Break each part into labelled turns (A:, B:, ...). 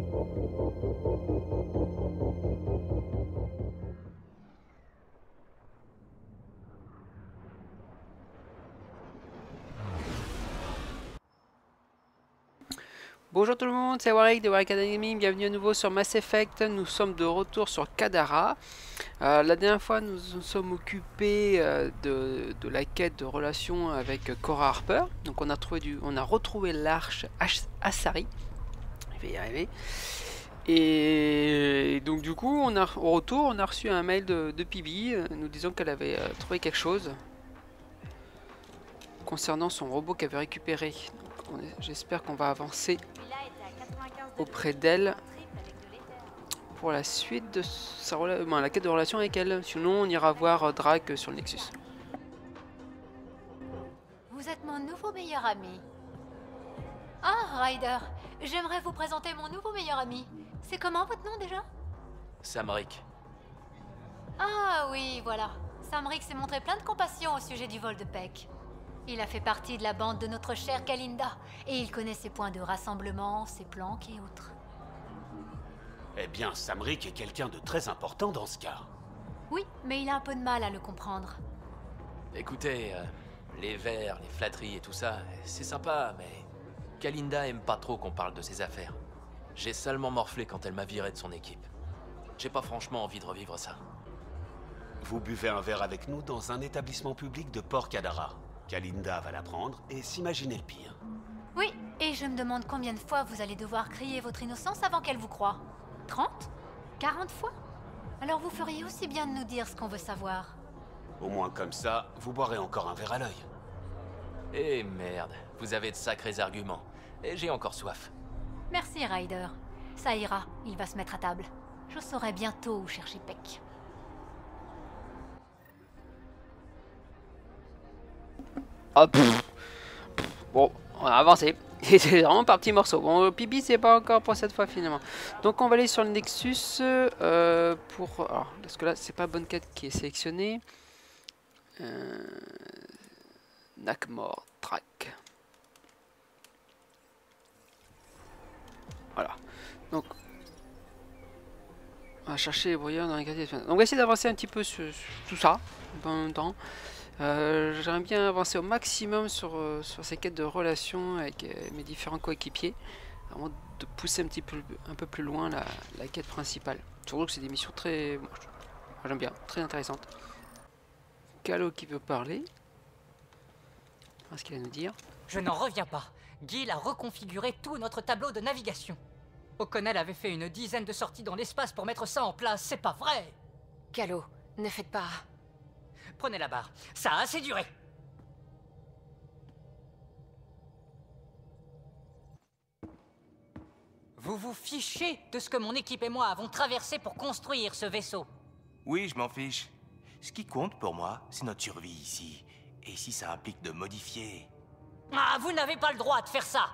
A: Bonjour tout le monde, c'est Warwick de Warwick Academy, bienvenue à nouveau sur Mass Effect. Nous sommes de retour sur Kadara. La dernière fois, nous nous sommes occupés de la quête de relation avec Cora Harper. Donc on a retrouvé l'arche Asari. Je vais y arriver. Et donc du coup, au retour, on a reçu un mail de Pibi nous disant qu'elle avait trouvé quelque chose concernant son robot qu'elle avait récupéré. J'espère qu'on va avancer auprès d'elle pour la suite de la quête de relation avec elle. Sinon, on ira voir Drake sur le Nexus.
B: Vous êtes mon nouveau meilleur ami. Ah, Ryder, j'aimerais vous présenter mon nouveau meilleur ami. C'est comment votre nom déjà?
C: Samric.
B: Ah oui, voilà. Samric s'est montré plein de compassion au sujet du vol de Peck. Il a fait partie de la bande de notre chère Kalinda, et il connaît ses points de rassemblement, ses planques et autres.
D: Eh bien, Samric est quelqu'un de très important dans ce cas.
B: Oui, mais il a un peu de mal à le comprendre.
C: Écoutez, les vers, les flatteries et tout ça, c'est sympa, mais Kalinda aime pas trop qu'on parle de ses affaires. J'ai salement morflé quand elle m'a viré de son équipe. J'ai pas franchement envie de revivre ça.
D: Vous buvez un verre avec nous dans un établissement public de Port Kadara. Kalinda va l'apprendre et s'imaginer le pire.
B: Oui, et je me demande combien de fois vous allez devoir crier votre innocence avant qu'elle vous croie. 30? 40 fois? Alors vous feriez aussi bien de nous dire ce qu'on veut savoir.
D: Au moins comme ça, vous boirez encore un verre à l'œil.
C: Eh merde, vous avez de sacrés arguments. Et j'ai encore soif.
B: Merci, Ryder. Ça ira, il va se mettre à table. Je saurai bientôt où chercher Peck.
A: Hop. Bon, on a avancé. C'est vraiment par petits morceaux. Bon, Pibi, c'est pas encore pour cette fois finalement. Donc on va aller sur le Nexus pour... Alors, parce que là, c'est pas bonne quête qui est sélectionnée. Nakmor Track. Voilà. Donc, on va chercher les brouilleurs dans les quartiers. Donc on va essayer d'avancer un petit peu sur tout ça en même temps. J'aimerais bien avancer au maximum sur ces quêtes de relation avec mes différents coéquipiers. Vraiment de pousser un peu plus loin la quête principale. Surtout que c'est des missions très... Moi, j'aime bien, très intéressantes. Calo qui veut parler. On va ce qu'il va nous dire.
E: Je n'en reviens pas. Gil a reconfiguré tout notre tableau de navigation. O'Connell avait fait une dizaine de sorties dans l'espace pour mettre ça en place, c'est pas vrai?
B: Calo, ne faites pas...
E: Prenez la barre, ça a assez duré. Vous vous fichez de ce que mon équipe et moi avons traversé pour construire ce vaisseau.
F: Oui, je m'en fiche. Ce qui compte pour moi, c'est notre survie ici. Et si ça implique de modifier...
E: Ah, vous n'avez pas le droit de faire ça.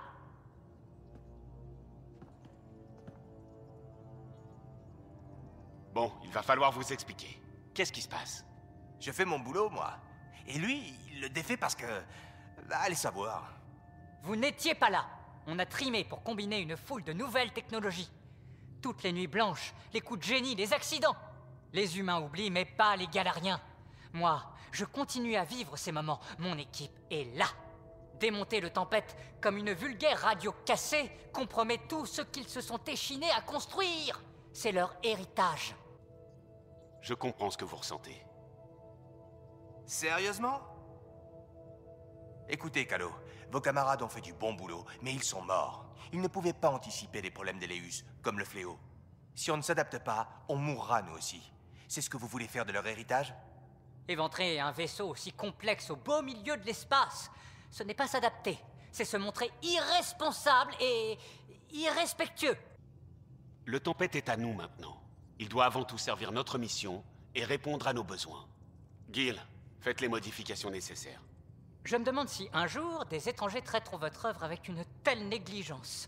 D: Bon, il va falloir vous expliquer. Qu'est-ce qui se passe?
F: Je fais mon boulot, moi. Et lui, il le défait parce que... Bah, allez savoir.
E: Vous n'étiez pas là. On a trimé pour combiner une foule de nouvelles technologies. Toutes les nuits blanches, les coups de génie, les accidents. Les humains oublient, mais pas les Galariens. Moi, je continue à vivre ces moments. Mon équipe est là. Démonter le Tempête comme une vulgaire radio cassée compromet tout ce qu'ils se sont échinés à construire. C'est leur héritage.
D: Je comprends ce que vous ressentez.
F: Sérieusement? Écoutez, Calo, vos camarades ont fait du bon boulot, mais ils sont morts. Ils ne pouvaient pas anticiper les problèmes d'Eleus, comme le fléau. Si on ne s'adapte pas, on mourra nous aussi. C'est ce que vous voulez faire de leur héritage?
E: Éventrer un vaisseau aussi complexe au beau milieu de l'espace, ce n'est pas s'adapter, c'est se montrer irresponsable et irrespectueux.
D: Le Tempête est à nous maintenant. Il doit avant tout servir notre mission et répondre à nos besoins. Gil, faites les modifications nécessaires.
E: Je me demande si un jour, des étrangers traiteront votre œuvre avec une telle négligence.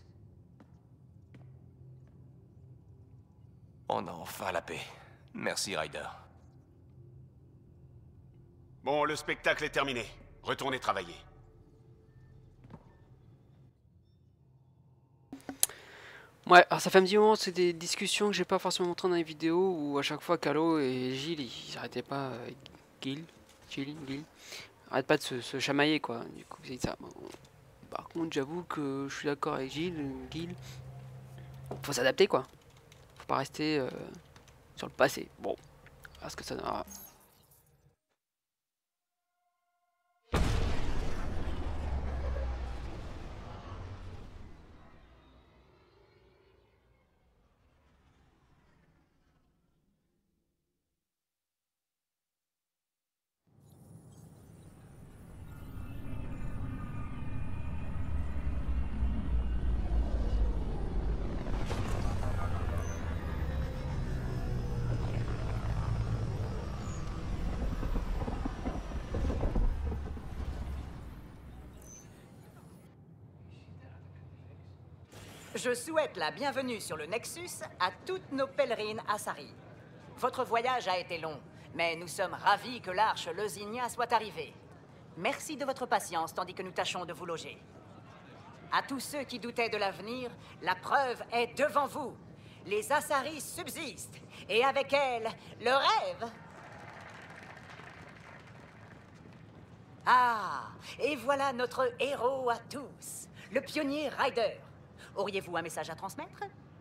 F: On a enfin la paix. Merci, Ryder.
D: Bon, le spectacle est terminé. Retournez travailler.
A: Ouais, alors ça fait un petit moment, c'est des discussions que j'ai pas forcément montrées dans les vidéos où à chaque fois Calo et Gilles, ils arrêtaient pas. Gilles, arrêtent pas de se chamailler quoi. Du coup, c'est ça. Bon, par contre, j'avoue que je suis d'accord avec Gilles. Faut s'adapter quoi. Faut pas rester sur le passé. Bon, voilà ce que ça donnera.
G: Je souhaite la bienvenue sur le Nexus à toutes nos pèlerines Asari. Votre voyage a été long, mais nous sommes ravis que l'arche Leusignia soit arrivée. Merci de votre patience tandis que nous tâchons de vous loger. À tous ceux qui doutaient de l'avenir, la preuve est devant vous. Les Asari subsistent, et avec elles, le rêve. Ah, et voilà notre héros à tous, le pionnier Ryder. Auriez-vous un message à transmettre?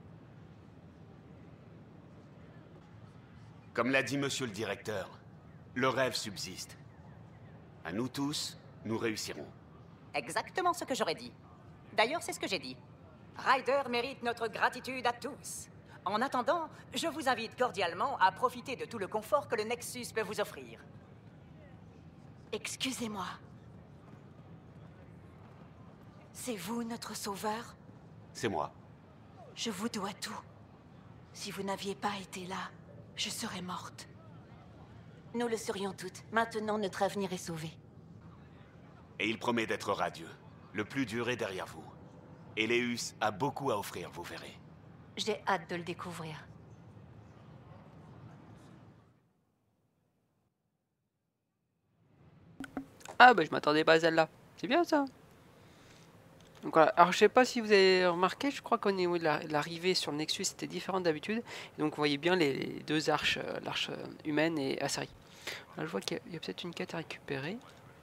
D: Comme l'a dit monsieur le directeur, le rêve subsiste. À nous tous, nous réussirons.
G: Exactement ce que j'aurais dit. D'ailleurs, c'est ce que j'ai dit. Ryder mérite notre gratitude à tous. En attendant, je vous invite cordialement à profiter de tout le confort que le Nexus peut vous offrir.
H: Excusez-moi. C'est vous notre sauveur?
D: C'est moi.
H: Je vous dois tout. Si vous n'aviez pas été là, je serais morte. Nous le serions toutes. Maintenant, notre avenir est sauvé.
D: Et il promet d'être radieux. Le plus dur est derrière vous. Eleus a beaucoup à offrir, vous verrez.
B: J'ai hâte de le découvrir.
A: Ah bah je m'attendais pas à celle-là. C'est bien ça. Donc voilà. Alors je sais pas si vous avez remarqué, je crois qu'au niveau de l'arrivée sur le Nexus c'était différent d'habitude. Donc vous voyez bien les deux arches, l'arche humaine et Asari. Là je vois qu'il y a peut-être une quête à récupérer.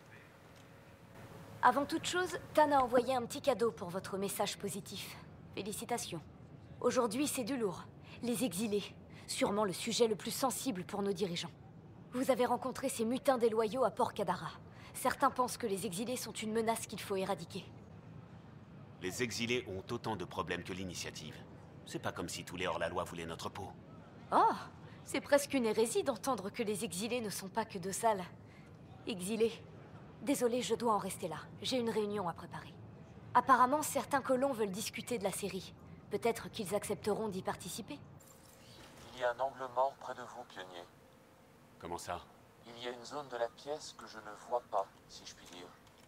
I: Avant toute chose, Tan a envoyé un petit cadeau pour votre message positif. Félicitations. Aujourd'hui, c'est du lourd. Les exilés. Sûrement le sujet le plus sensible pour nos dirigeants. Vous avez rencontré ces mutins déloyaux à Port Kadara. Certains pensent que les exilés sont une menace qu'il faut éradiquer.
D: Les exilés ont autant de problèmes que l'initiative. C'est pas comme si tous les hors-la-loi voulaient notre peau.
I: Oh, c'est presque une hérésie d'entendre que les exilés ne sont pas que de sales. Exilés. Désolé, je dois en rester là. J'ai une réunion à préparer. Apparemment, certains colons veulent discuter de la série. Peut-être qu'ils accepteront d'y participer.
J: Il y a un angle mort près de vous, pionnier.
D: Comment ça?
J: Il y a une zone de la pièce que je ne vois pas, si je puis dire.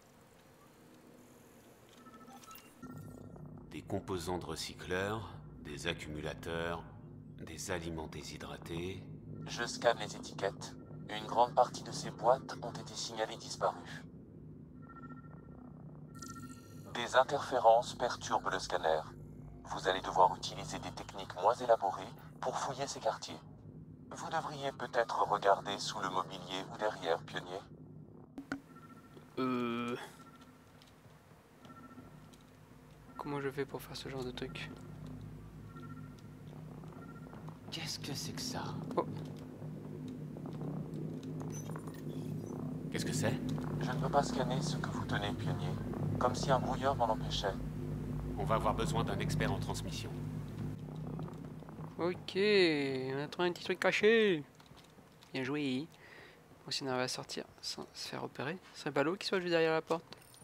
D: Des composants de recycleurs, des accumulateurs, des aliments déshydratés...
J: Je scanne les étiquettes. Une grande partie de ces boîtes ont été signalées disparues. Des interférences perturbent le scanner. Vous allez devoir utiliser des techniques moins élaborées pour fouiller ces quartiers. Vous devriez peut-être regarder sous le mobilier ou derrière, pionnier.
A: Comment je fais pour faire ce genre de truc?
D: Qu'est-ce que c'est que ça?
A: Oh.
D: Qu'est-ce que c'est?
J: Je ne peux pas scanner ce que vous tenez, pionnier. Comme si un brouilleur m'en empêchait.
D: On va avoir besoin d'un expert en transmission.
A: Ok, on a trouvé un petit truc caché. Bien joué. Bon, si on arrive à sortir sans se faire repérer, ce serait ballot qui soit juste derrière la porte.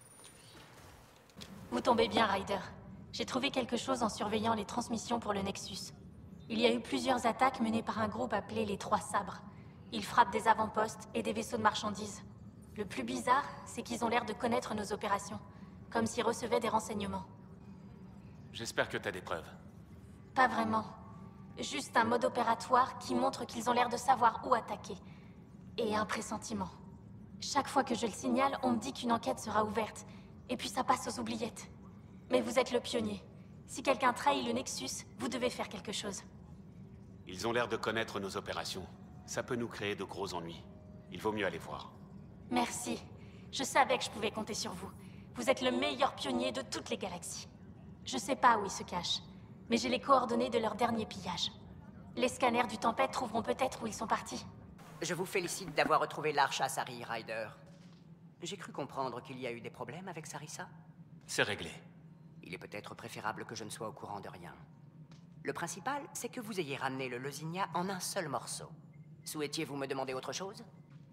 K: Vous tombez bien, Ryder. J'ai trouvé quelque chose en surveillant les transmissions pour le Nexus. Il y a eu plusieurs attaques menées par un groupe appelé les Trois Sabres. Ils frappent des avant-postes et des vaisseaux de marchandises. Le plus bizarre, c'est qu'ils ont l'air de connaître nos opérations, comme s'ils recevaient des renseignements.
D: J'espère que t'as des preuves.
K: Pas vraiment. Juste un mode opératoire qui montre qu'ils ont l'air de savoir où attaquer. Et un pressentiment. Chaque fois que je le signale, on me dit qu'une enquête sera ouverte. Et puis ça passe aux oubliettes. Mais vous êtes le pionnier. Si quelqu'un trahit le Nexus, vous devez faire quelque chose.
D: Ils ont l'air de connaître nos opérations. Ça peut nous créer de gros ennuis. Il vaut mieux aller voir.
K: Merci. Je savais que je pouvais compter sur vous. Vous êtes le meilleur pionnier de toutes les galaxies. Je sais pas où ils se cachent, mais j'ai les coordonnées de leur dernier pillage. Les scanners du Tempête trouveront peut-être où ils sont partis.
G: Je vous félicite d'avoir retrouvé l'arche Asari, Ryder. J'ai cru comprendre qu'il y a eu des problèmes avec Sarissa.
D: C'est réglé.
G: Il est peut-être préférable que je ne sois au courant de rien. Le principal, c'est que vous ayez ramené le Losinia en un seul morceau. Souhaitiez-vous me demander autre chose?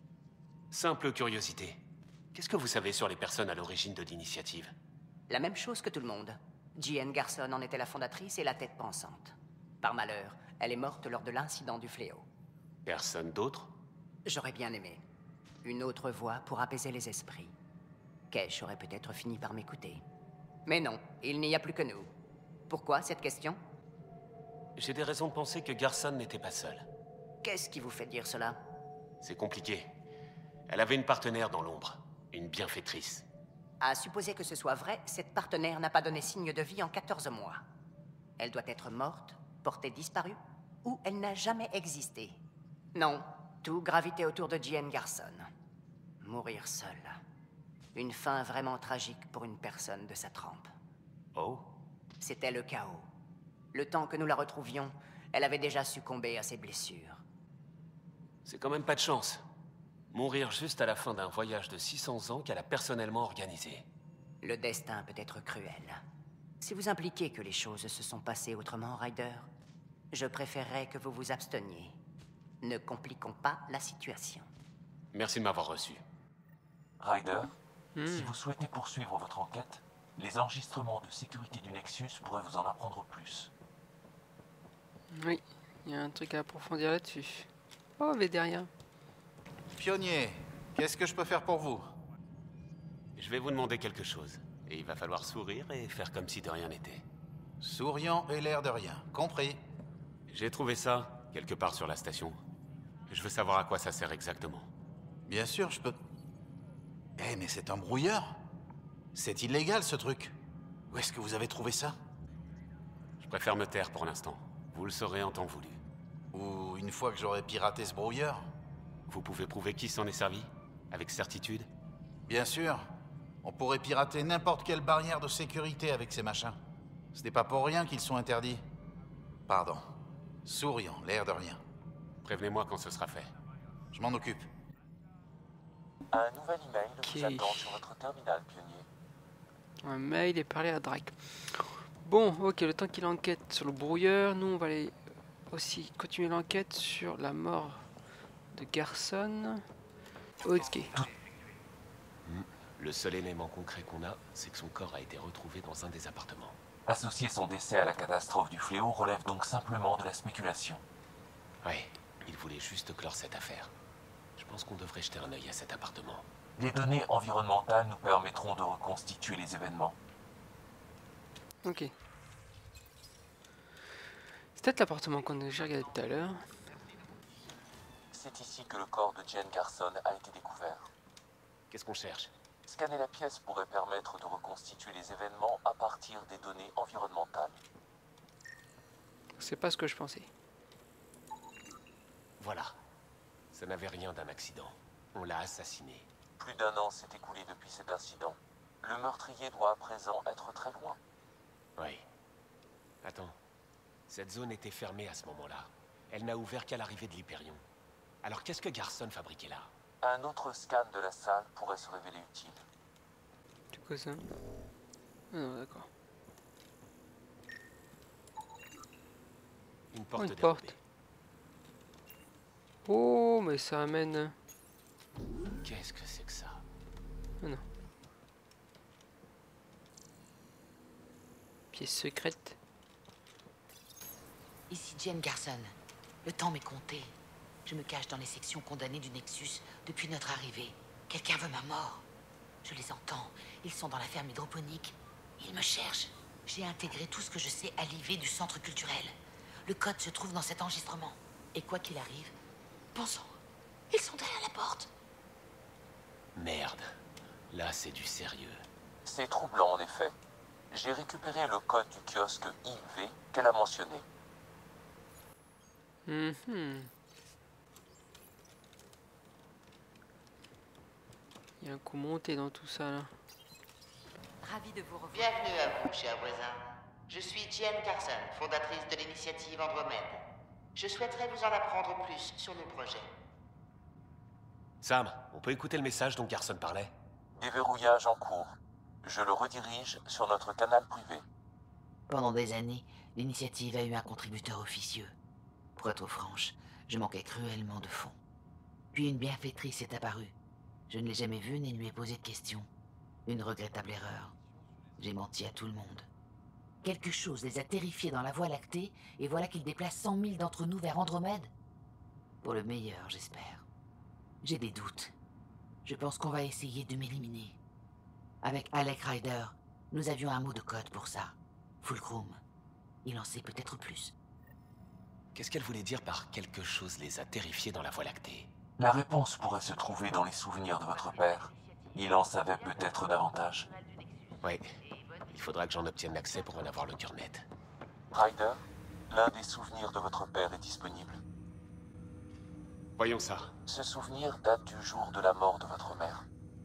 D: Simple curiosité. Qu'est-ce que vous savez sur les personnes à l'origine de l'initiative?
G: La même chose que tout le monde. Jeanne Garson en était la fondatrice et la tête pensante. Par malheur, elle est morte lors de l'incident du fléau.
D: Personne d'autre?
G: J'aurais bien aimé. Une autre voix pour apaiser les esprits. Kesh aurait peut-être fini par m'écouter. Mais non, il n'y a plus que nous. Pourquoi cette question?
D: J'ai des raisons de penser que Garson n'était pas seule.
G: Qu'est-ce qui vous fait dire cela?
D: C'est compliqué. Elle avait une partenaire dans l'ombre. Une bienfaitrice.
G: À supposer que ce soit vrai, cette partenaire n'a pas donné signe de vie en 14 mois. Elle doit être morte, portée disparue, ou elle n'a jamais existé. Non, tout gravitait autour de Jeanne Garson. Mourir seule. Une fin vraiment tragique pour une personne de sa trempe.
D: Oh?
G: C'était le chaos. Le temps que nous la retrouvions, elle avait déjà succombé à ses blessures.
D: C'est quand même pas de chance. Mourir juste à la fin d'un voyage de 600 ans qu'elle a personnellement organisé.
G: Le destin peut être cruel. Si vous impliquez que les choses se sont passées autrement, Ryder, je préférerais que vous vous absteniez. Ne compliquons pas la situation.
D: Merci de m'avoir reçu.
J: Ryder, si vous souhaitez poursuivre votre enquête, les enregistrements de sécurité du Nexus pourraient vous en apprendre plus.
A: Oui, il y a un truc à approfondir là-dessus. Oh, mais derrière.
L: Pionnier, qu'est-ce que je peux faire pour vous?
D: Je vais vous demander quelque chose. Et il va falloir sourire et faire comme si de rien n'était.
L: Souriant et l'air de rien, compris.
D: J'ai trouvé ça, quelque part sur la station. Je veux savoir à quoi ça sert exactement.
L: Bien sûr, je peux... Eh, mais c'est un brouilleur. C'est illégal, ce truc. Où est-ce que vous avez trouvé ça?
D: Je préfère me taire pour l'instant. Vous le saurez en temps voulu.
L: Ou une fois que j'aurai piraté ce brouilleur?
D: Vous pouvez prouver qui s'en est servi? Avec certitude?
L: Bien sûr. On pourrait pirater n'importe quelle barrière de sécurité avec ces machins. Ce n'est pas pour rien qu'ils sont interdits. Pardon. Souriant, l'air de rien.
D: Prévenez-moi quand ce sera fait.
L: Je m'en occupe.
J: Un nouvel email vous attend sur votre terminal, pionnier.
A: Un mail et parler à Drake. Bon, ok, le temps qu'il enquête sur le brouilleur, nous on va aller aussi continuer l'enquête sur la mort de Garson. Ok.
D: Le seul élément concret qu'on a, c'est que son corps a été retrouvé dans un des appartements.
J: Associer son décès à la catastrophe du fléau relève donc simplement de la spéculation.
D: Ouais, il voulait juste clore cette affaire. Je pense qu'on devrait jeter un œil à cet appartement.
J: Les données environnementales nous permettront de reconstituer les événements.
A: Ok. C'est peut-être l'appartement qu'on a déjà regardé tout à l'heure.
J: C'est ici que le corps de Jeanne Garson a été découvert.
D: Qu'est-ce qu'on cherche?
J: Scanner la pièce pourrait permettre de reconstituer les événements à partir des données environnementales.
A: C'est pas ce que je pensais.
D: Voilà. Ça n'avait rien d'un accident. On l'a assassiné.
J: Plus d'un an s'est écoulé depuis cet incident. Le meurtrier doit à présent être très loin.
D: Oui. Attends. Cette zone était fermée à ce moment-là. Elle n'a ouvert qu'à l'arrivée de l'Hyperion. Alors qu'est-ce que Garson fabriquait là?
J: Un autre scan de la salle pourrait se révéler utile.
A: C'est quoi ça? Ah non, d'accord.
D: Une porte
A: Une
D: dérobée.
A: porte. Oh, mais ça amène...
D: Qu'est-ce que c'est que ça?
A: Ah non. Pièce secrète.
M: Ici Jeanne Garson. Le temps m'est compté. Je me cache dans les sections condamnées du Nexus depuis notre arrivée. Quelqu'un veut ma mort. Je les entends. Ils sont dans la ferme hydroponique. Ils me cherchent. J'ai intégré tout ce que je sais à l'IV du centre culturel. Le code se trouve dans cet enregistrement. Et quoi qu'il arrive, pensons, ils sont derrière la porte.
D: Merde. Là, c'est du sérieux.
J: C'est troublant en effet. J'ai récupéré le code du kiosque IV qu'elle a mentionné.
A: Mhm. Il y a un coup monté dans tout ça là.
M: Ravi de vous revoir.
N: Bienvenue à vous, cher voisin. Je suis Jen Carson, fondatrice de l'initiative Andromède. Je souhaiterais vous en apprendre plus sur nos projets.
D: Sam, on peut écouter le message dont Carson parlait?
J: Déverrouillage en cours. Je le redirige sur notre canal privé.
M: Pendant des années, l'initiative a eu un contributeur officieux. Pour être franche, je manquais cruellement de fonds. Puis une bienfaitrice est apparue. Je ne l'ai jamais vue ni ne lui ai posé de questions. Une regrettable erreur. J'ai menti à tout le monde. Quelque chose les a terrifiés dans la Voie lactée, et voilà qu'ils déplacent 100 000 d'entre nous vers Andromède. Pour le meilleur, j'espère. J'ai des doutes. Je pense qu'on va essayer de m'éliminer. Avec Alec Ryder, nous avions un mot de code pour ça. Fulcrum. Il en sait peut-être plus.
D: Qu'est-ce qu'elle voulait dire par quelque chose les a terrifiés dans la Voie lactée?
J: La réponse pourrait se trouver dans les souvenirs de votre père. Il en savait peut-être davantage.
D: Oui. Il faudra que j'en obtienne l'accès pour en avoir le cœur net.
J: Ryder, l'un des souvenirs de votre père est disponible.
D: Voyons ça.
J: Ce souvenir date du jour de la mort de votre mère.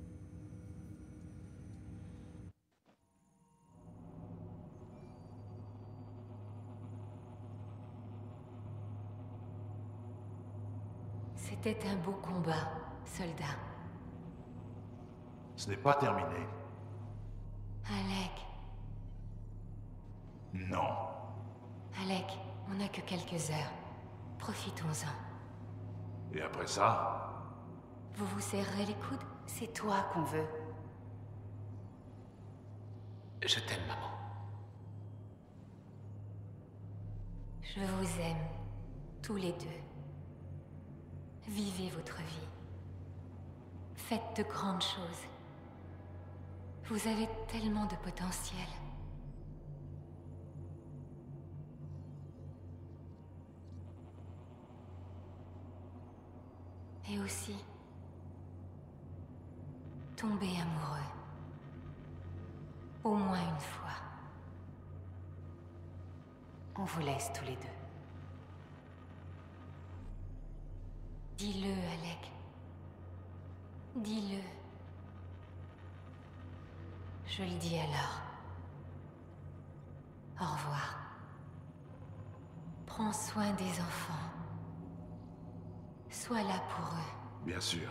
B: C'était un beau combat, soldat.
O: Ce n'est pas terminé.
B: Alec,
O: Non.
B: Alec, on n'a que quelques heures. Profitons-en.
O: Et après ça,
B: Vous vous serrerez les coudes? C'est toi qu'on veut.
D: Je t'aime, maman.
B: Je vous aime, tous les deux. Vivez votre vie. Faites de grandes choses. Vous avez tellement de potentiel. Et aussi, tombez amoureux. Au moins une fois. On vous laisse tous les deux. Dis-le, Alec. Dis-le. Je le dis alors. Au revoir. Prends soin des enfants. Sois là pour eux.
O: bien sûr.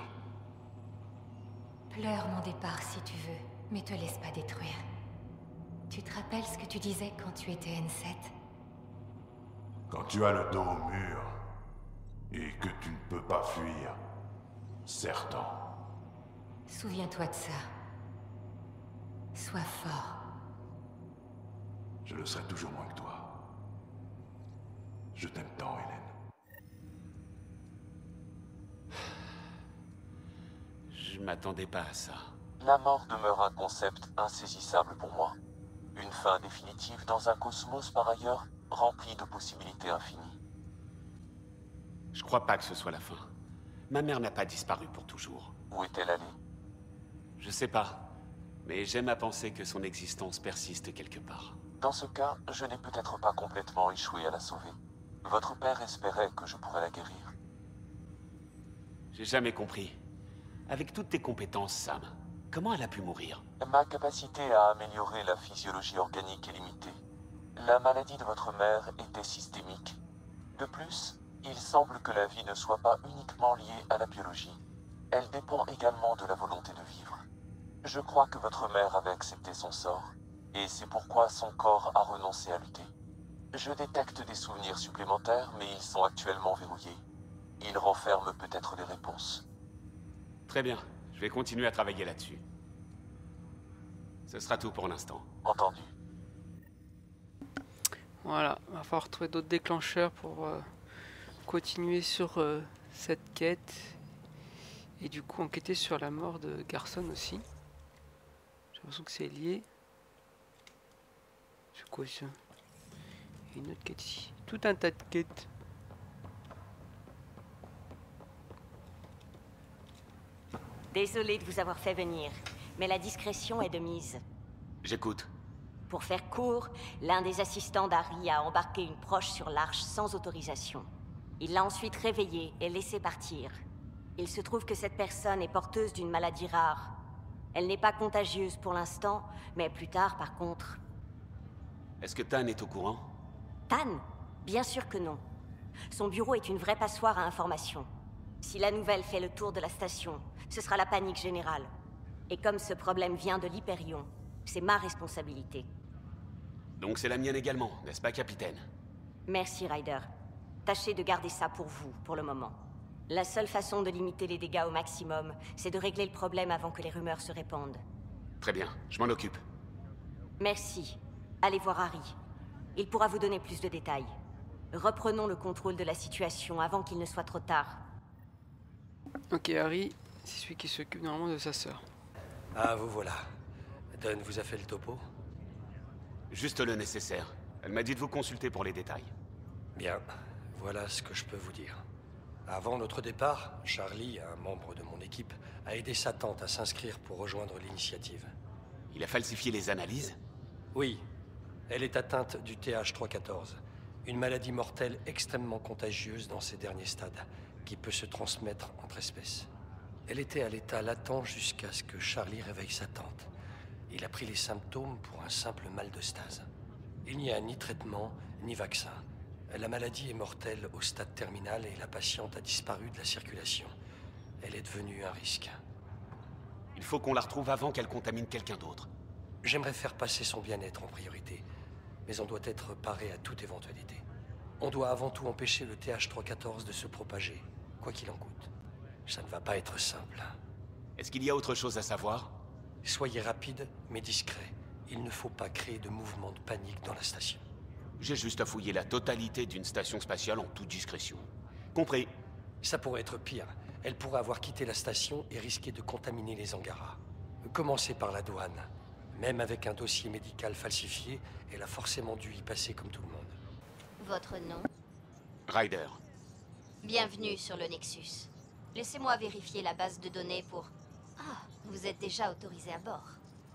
B: Pleure mon départ si tu veux, mais te laisse pas détruire. Tu te rappelles ce que tu disais quand tu étais N7?
O: Quand tu as le dos au mur et que tu ne peux pas fuir, serre-t'en.
B: Souviens-toi de ça. Sois fort.
O: Je le serai toujours moins que toi. Je t'aime tant, Hélène.
D: Je m'attendais pas à ça.
J: La mort demeure un concept insaisissable pour moi. Une fin définitive dans un cosmos par ailleurs rempli de possibilités infinies.
D: Je crois pas que ce soit la fin. Ma mère n'a pas disparu pour toujours.
J: Où est-elle allée?
D: Je sais pas, mais j'aime à penser que son existence persiste quelque part.
J: Dans ce cas, je n'ai peut-être pas complètement échoué à la sauver. Votre père espérait que je pourrais la guérir.
D: J'ai jamais compris. Avec toutes tes compétences, Sam, comment elle a pu mourir?
J: Ma capacité à améliorer la physiologie organique est limitée. La maladie de votre mère était systémique. De plus, il semble que la vie ne soit pas uniquement liée à la biologie. Elle dépend également de la volonté de vivre. Je crois que votre mère avait accepté son sort, et c'est pourquoi son corps a renoncé à lutter. Je détecte des souvenirs supplémentaires, mais ils sont actuellement verrouillés. Ils renferment peut-être des réponses.
D: Très bien, je vais continuer à travailler là-dessus. Ce sera tout pour l'instant.
J: Entendu.
A: Voilà, il va falloir trouver d'autres déclencheurs pour continuer sur cette quête. Et du coup enquêter sur la mort de Garson aussi. J'ai l'impression que c'est lié. C'est quoi ça? Il y a une autre quête ici. Tout un tas de quêtes.
P: Désolé de vous avoir fait venir, mais la discrétion est de mise.
D: J'écoute.
P: Pour faire court, l'un des assistants d'Harry a embarqué une proche sur l'Arche sans autorisation. Il l'a ensuite réveillée et laissé partir. Il se trouve que cette personne est porteuse d'une maladie rare. Elle n'est pas contagieuse pour l'instant, mais plus tard par contre.
D: Est-ce que Tan est au courant?
P: Tan? Bien sûr que non. Son bureau est une vraie passoire à informations. Si la nouvelle fait le tour de la station, ce sera la panique générale. Et comme ce problème vient de l'Hyperion, c'est ma responsabilité.
D: Donc c'est la mienne également, n'est-ce pas, capitaine?
P: Merci, Ryder. Tâchez de garder ça pour vous, pour le moment. La seule façon de limiter les dégâts au maximum, c'est de régler le problème avant que les rumeurs se répandent.
D: Très bien, je m'en occupe.
P: Merci. Allez voir Harry. Il pourra vous donner plus de détails. Reprenons le contrôle de la situation avant qu'il ne soit trop tard.
A: Ok, Harry, c'est celui qui s'occupe normalement de sa sœur.
Q: Ah, vous voilà. Dunn vous a fait le topo?
D: Juste le nécessaire. Elle m'a dit de vous consulter pour les détails.
Q: Bien, voilà ce que je peux vous dire. Avant notre départ, Charlie, un membre de mon équipe, a aidé sa tante à s'inscrire pour rejoindre l'initiative.
D: Il a falsifié les analyses?
Q: Oui. Elle est atteinte du TH314, une maladie mortelle extrêmement contagieuse dans ses derniers stades, qui peut se transmettre entre espèces. Elle était à l'état latent jusqu'à ce que Charlie réveille sa tante. Il a pris les symptômes pour un simple mal de stase. Il n'y a ni traitement, ni vaccin. La maladie est mortelle au stade terminal et la patiente a disparu de la circulation. Elle est devenue un risque.
D: Il faut qu'on la retrouve avant qu'elle contamine quelqu'un d'autre.
Q: J'aimerais faire passer son bien-être en priorité, mais on doit être paré à toute éventualité. On doit avant tout empêcher le TH314 de se propager, quoi qu'il en coûte. Ça ne va pas être simple.
D: Est-ce qu'il y a autre chose à savoir?
Q: Soyez rapide, mais discret. Il ne faut pas créer de mouvement de panique dans la station.
D: J'ai juste à fouiller la totalité d'une station spatiale en toute discrétion. Compris.
Q: Ça pourrait être pire. Elle pourrait avoir quitté la station et risquer de contaminer les Angara. Commencez par la douane. Même avec un dossier médical falsifié, elle a forcément dû y passer comme tout le monde.
R: Votre nom?
D: Ryder.
R: Bienvenue sur le Nexus. Laissez-moi vérifier la base de données pour... Ah, vous êtes déjà autorisé à bord.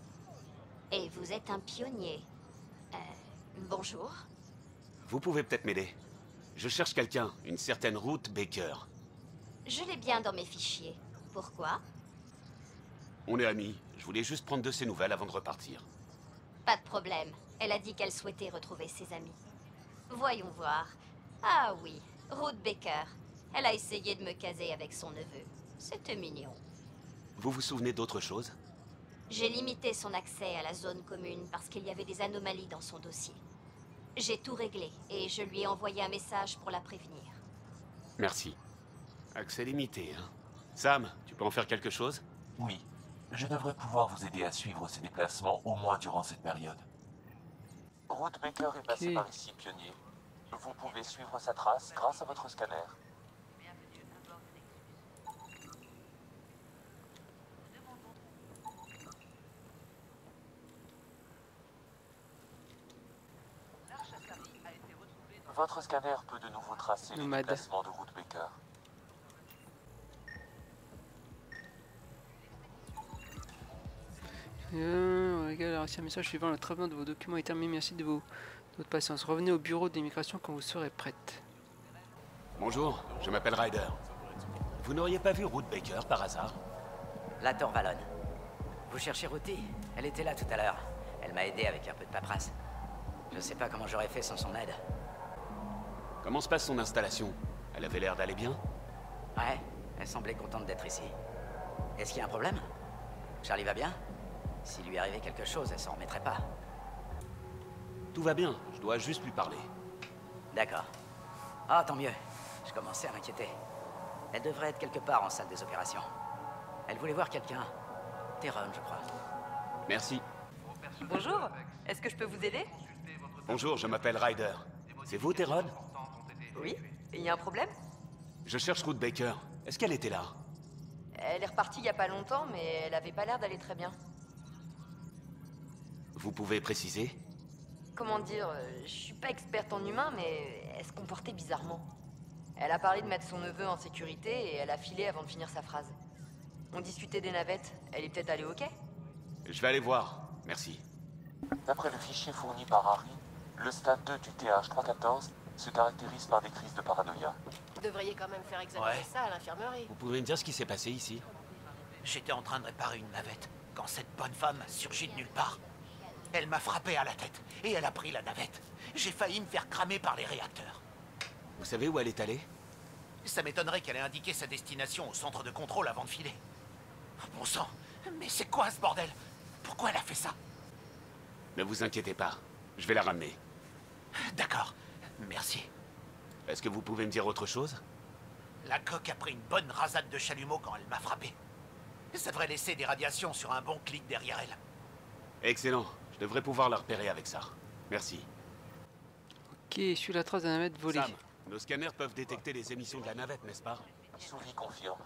R: Et vous êtes un pionnier. Bonjour.
D: Vous pouvez peut-être m'aider. Je cherche quelqu'un, une certaine Ruth Baker.
R: Je l'ai bien dans mes fichiers. Pourquoi?
D: On est amis. Je voulais juste prendre de ses nouvelles avant de repartir.
R: Pas de problème. Elle a dit qu'elle souhaitait retrouver ses amis. Voyons voir. Ah oui, Ruth Baker. Elle a essayé de me caser avec son neveu. C'était mignon.
D: Vous vous souvenez d'autre chose?
R: J'ai limité son accès à la zone commune parce qu'il y avait des anomalies dans son dossier. J'ai tout réglé et je lui ai envoyé un message pour la prévenir.
D: Merci. Accès limité, hein. Sam, tu peux en faire quelque chose?
J: Oui. Je devrais pouvoir vous aider à suivre ses déplacements au moins durant cette période. Ruth Baker est passée par ici, pionnier. Vous pouvez suivre sa trace grâce à votre scanner. Votre scanner peut de nouveau tracer les déplacements de Ruth Baker.
A: Regarde, un message suivant. Le traitement de vos documents est terminé. Merci de votre patience. Revenez au bureau d'immigration quand vous serez prête.
D: Bonjour, je m'appelle Ryder. Vous n'auriez pas vu Ruth Baker par hasard?
S: La Torvalone. Vous cherchez Ruthie? Elle était là tout à l'heure. Elle m'a aidé avec un peu de paperasse. Je sais pas comment j'aurais fait sans son aide.
D: Comment se passe son installation? Elle avait l'air d'aller bien?
S: Ouais, elle semblait contente d'être ici. Est-ce qu'il y a un problème? Charlie va bien? S'il lui arrivait quelque chose, elle s'en remettrait pas.
D: Tout va bien, je dois juste lui parler.
S: D'accord. Ah, tant mieux. Je commençais à m'inquiéter. Elle devrait être quelque part en salle des opérations. Elle voulait voir quelqu'un. Théron, je crois.
D: Merci.
T: Bonjour, est-ce que je peux vous aider?
D: Bonjour, je m'appelle Ryder. C'est vous, Théron?
T: Oui, il y a un problème?
D: Je cherche Ruth Baker. Est-ce qu'elle était là?
T: Elle est repartie il y a pas longtemps, mais elle avait pas l'air d'aller très bien.
D: Vous pouvez préciser?
T: Comment dire, je suis pas experte en humain, mais elle se comportait bizarrement. Elle a parlé de mettre son neveu en sécurité et elle a filé avant de finir sa phrase. On discutait des navettes, elle est peut-être allée au quai?
D: Je vais aller voir, merci.
J: D'après le fichier fourni par Harry, le stade 2 du TH314 se caractérise par des crises de paranoïa.
M: Vous devriez quand même faire examiner ça à l'infirmerie.
D: Vous pouvez me dire ce qui s'est passé ici?
F: J'étais en train de réparer une navette quand cette bonne femme surgit de nulle part. Elle m'a frappé à la tête et elle a pris la navette. J'ai failli me faire cramer par les réacteurs.
D: Vous savez où elle est allée?
F: Ça m'étonnerait qu'elle ait indiqué sa destination au centre de contrôle avant de filer. Bon sang, mais c'est quoi ce bordel? Pourquoi elle a fait ça?
D: Ne vous inquiétez pas, je vais la ramener.
F: D'accord, merci.
D: Est-ce que vous pouvez me dire autre chose?
F: La coque a pris une bonne rasade de chalumeau quand elle m'a frappé. Ça devrait laisser des radiations sur un bon clic derrière elle.
D: Excellent, je devrais pouvoir la repérer avec ça. Merci.
A: Ok, suis la trace d'un navette volée.
D: Sam, nos scanners peuvent détecter les émissions de la navette, n'est-ce pas?
J: Souris confirme.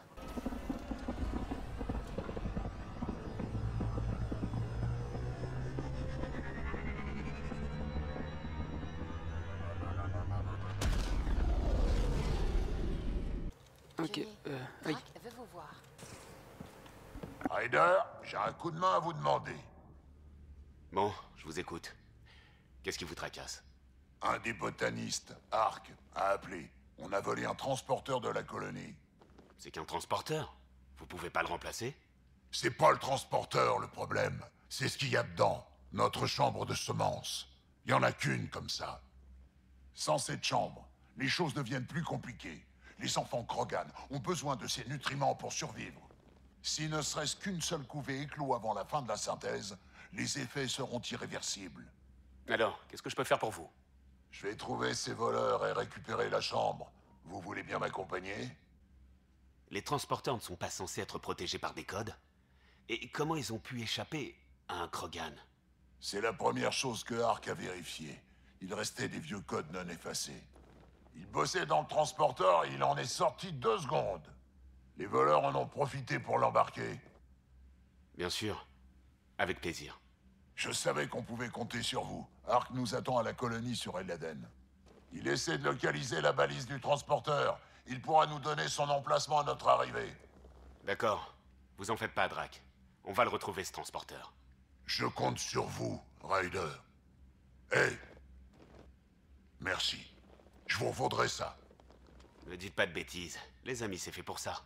A: Ok, oui.
M: Veut vous voir.
O: Ryder, j'ai un coup de main à vous demander.
D: Bon, je vous écoute. Qu'est-ce qui vous tracasse?
O: Un des botanistes, Ark, a appelé. On a volé un transporteur de la colonie.
D: C'est qu'un transporteur? Vous pouvez pas le remplacer?
O: C'est pas le transporteur le problème. C'est ce qu'il y a dedans. Notre chambre de semences. Il y en a qu'une comme ça. Sans cette chambre, les choses deviennent plus compliquées. Les enfants Krogan ont besoin de ces nutriments pour survivre. Si ne serait-ce qu'une seule couvée éclot avant la fin de la synthèse, les effets seront irréversibles.
D: Alors, qu'est-ce que je peux faire pour vous?
O: Je vais trouver ces voleurs et récupérer la chambre. Vous voulez bien m'accompagner?
D: Les transporteurs ne sont pas censés être protégés par des codes? Et comment ils ont pu échapper à un Krogan?
O: C'est la première chose que Ark a vérifiée. Il restait des vieux codes non effacés. Il bossait dans le transporteur et il en est sorti 2 secondes. Les voleurs en ont profité pour l'embarquer.
D: Bien sûr. Avec plaisir.
O: Je savais qu'on pouvait compter sur vous. Ark nous attend à la colonie sur Eladen. Il essaie de localiser la balise du transporteur. Il pourra nous donner son emplacement à notre arrivée.
D: D'accord. Vous en faites pas, Drac. On va le retrouver, ce transporteur.
O: Je compte sur vous, Ryder. Hey! Merci. Je vous revaudrai ça.
D: Ne dites pas de bêtises. Les amis, c'est fait pour ça.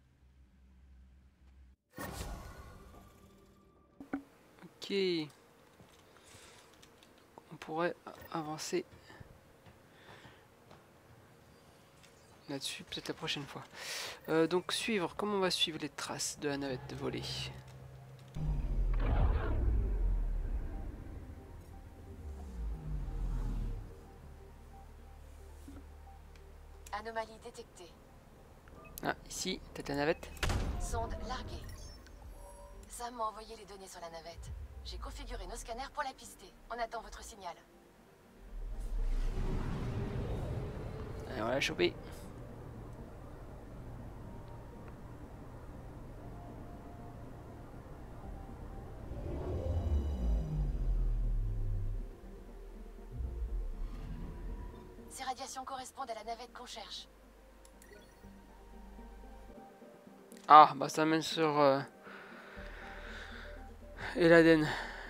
A: Ok. On pourrait avancer là-dessus peut-être la prochaine fois. Donc suivre, comment on va suivre les traces de la navette de volée?
M: Anomalie détectée.
A: Ah, ici, peut-être la navette.
M: Sonde larguée. Sam m'a envoyé les données sur la navette. J'ai configuré nos scanners pour la pister. On attend votre signal.
A: Allez, on va la choper.
M: Ces radiations correspondent à la navette qu'on cherche.
A: Ah, bah ça mène sur Eladen.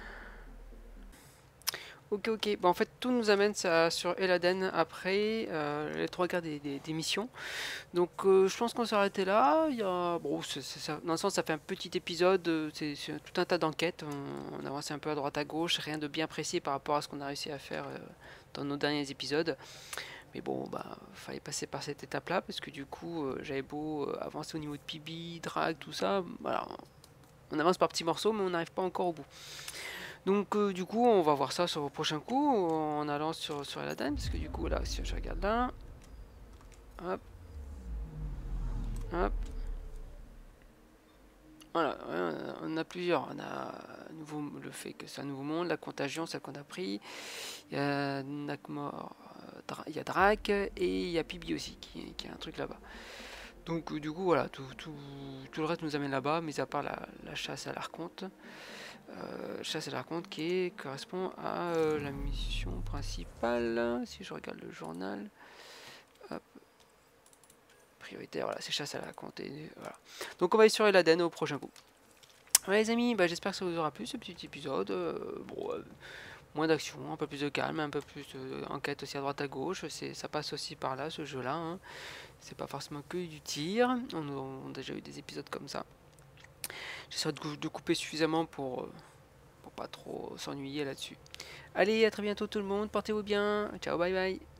A: Ok, ok. Bah, en fait, tout nous amène ça sur Eladen après les 3 quarts des missions. Donc, je pense qu'on s'est arrêté là. Il y a... Bon, dans le sens, ça fait un petit épisode. C'est tout un tas d'enquêtes. On avance un peu à droite à gauche. Rien de bien précis par rapport à ce qu'on a réussi à faire dans nos derniers épisodes. Mais bon, bah, fallait passer par cette étape-là parce que du coup, j'avais beau avancer au niveau de PB, drag, tout ça. Voilà, on avance par petits morceaux, mais on n'arrive pas encore au bout. Donc, du coup, on va voir ça sur le prochain coup en allant sur Eladen. Parce que du coup, là, si je regarde là, hop, hop. Voilà, on a plusieurs. On a à nouveau le fait que c'est un nouveau monde, la contagion, celle qu'on a pris. Il y a Nakmor. Il y a Drac et il y a Pibi aussi qui a un truc là-bas. Donc du coup voilà, tout le reste nous amène là-bas, mais à part la chasse à l'archonte. Chasse à l'archonte qui correspond à la mission principale. Si je regarde le journal, hop, prioritaire, voilà, c'est chasse à l'archonte. Voilà. Donc on va aller sur Eladen au prochain coup. Voilà les amis, bah, j'espère que ça vous aura plu ce petit épisode. Moins d'action, un peu plus de calme, un peu plus d'enquête aussi à droite à gauche. Ça passe aussi par là, ce jeu-là. Hein. C'est pas forcément que du tir. On a déjà eu des épisodes comme ça. J'essaie de couper suffisamment pour pas trop s'ennuyer là-dessus. Allez, à très bientôt tout le monde. Portez-vous bien. Ciao, bye bye.